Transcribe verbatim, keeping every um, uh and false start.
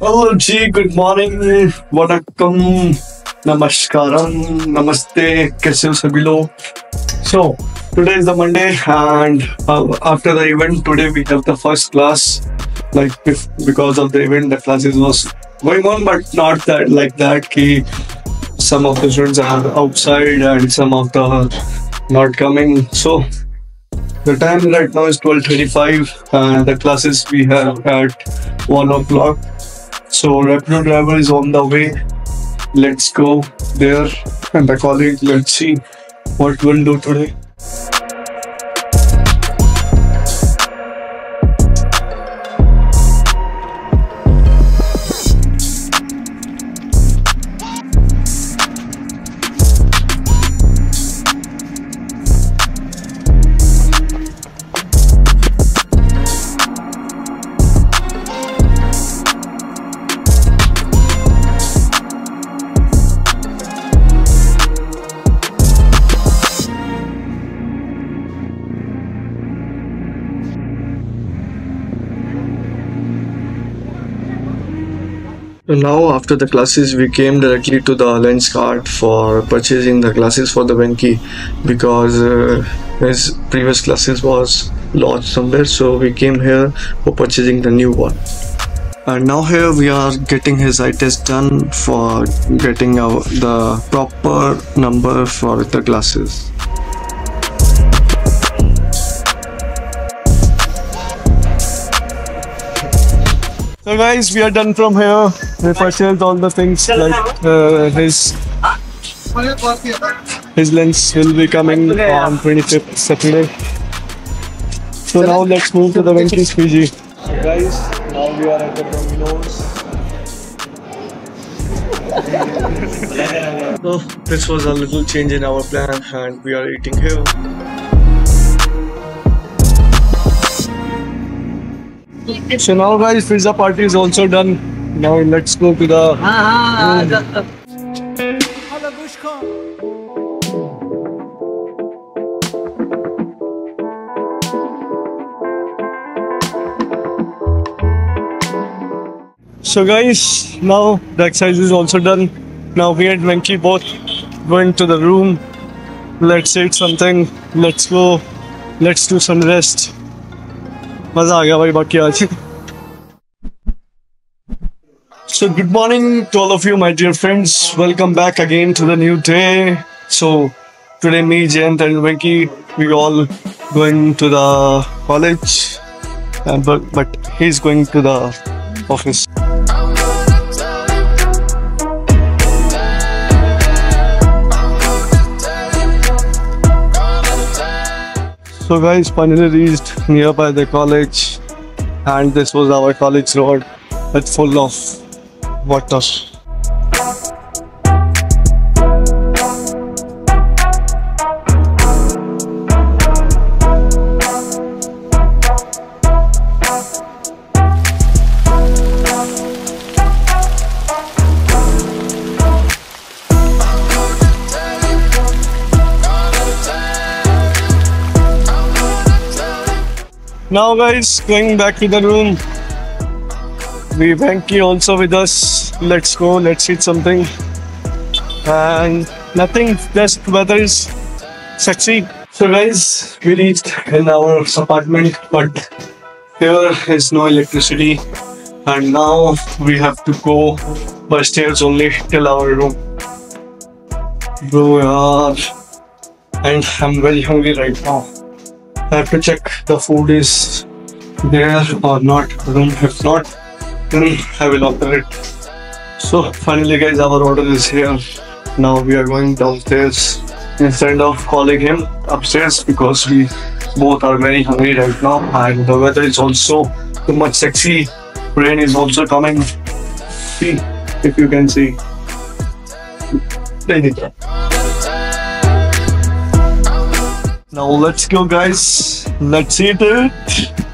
Hello G, good morning, Vanakkam, नमस्कारम, namaste, कैसे हो सभी लोग? So today is the Monday and uh, after the event today we have the first class. Like if, because of the event the classes was going on, but not that like that ki some of the students are outside and some of the not coming. So the time right now is twelve thirty-five and the classes we have at one o'clock. So Rapido driver is on the way. Let's go there and the college. Let's see what we'll do today. Now after the classes we came directly to the Lenskart for purchasing the glasses for the Venki because uh, his previous glasses was lost somewhere, so we came here for purchasing the new one. And now here we are getting his eye test done for getting our, the proper number for the glasses. So guys, we are done from here. We purchased all the things like uh, his his lens will be coming on twenty-fifth Saturday. So now let's move to the Venki's P G. So guys, now we are at the Domino's. So this was a little change in our plan and we are eating here. So now guys, pizza party is also done. Now let's go to the room. So guys, now the exercise is also done. Now we and Venki both going to the room. Let's eat something. Let's go. Let's do some rest. मजा आ गया भाई बाकी आज. So good morning to all of you, my dear friends. Welcome back again to the new day. So today me, Jayant and Venki, we all going to the college, uh, but but he's going to the office. So guys, finally reached nearby the college and this was our college road. It's full of water. Now guys, going back to the room. We Venki also with us. Let's go, let's eat something. And nothing, just weather is sexy. So guys, we reached in our apartment, but here is no electricity. And now we have to go by stairs only till our room. Bro, yaar. And I'm very hungry right now. I have to check the food is there or not room. If not, then I will order it. So finally guys, our order is here. Now we are going downstairs instead of calling him upstairs because we both are very hungry right now and the weather is also too much sexy. Rain is also coming. See if you can see. Now let's go guys, let's eat it.